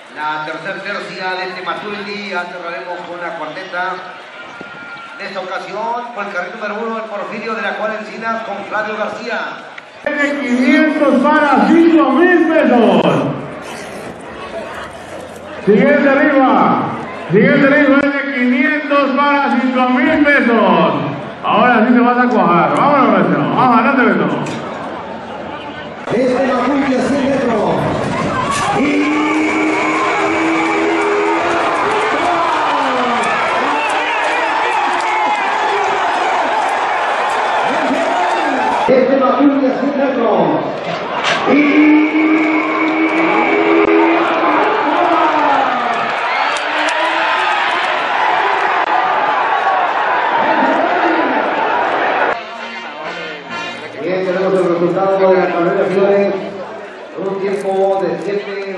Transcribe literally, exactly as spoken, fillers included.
La tercera tercia de este Maturity, cerraremos con la cuarteta. En esta ocasión, por el carril número uno, el Porfirio de la Cual Encinas con Flavio García. De quinientos para cinco mil pesos. Siguiente arriba. Siguiente arriba es de quinientos para cinco mil pesos. Ahora sí te vas a cuajar. Vámonos, Beto. Vamos, adelante, Beto. Este Maturity a cien metros. Y... Este Maturity a cien metros. Y... Bien, tenemos el resultado de la carrera Flores con un tiempo de siete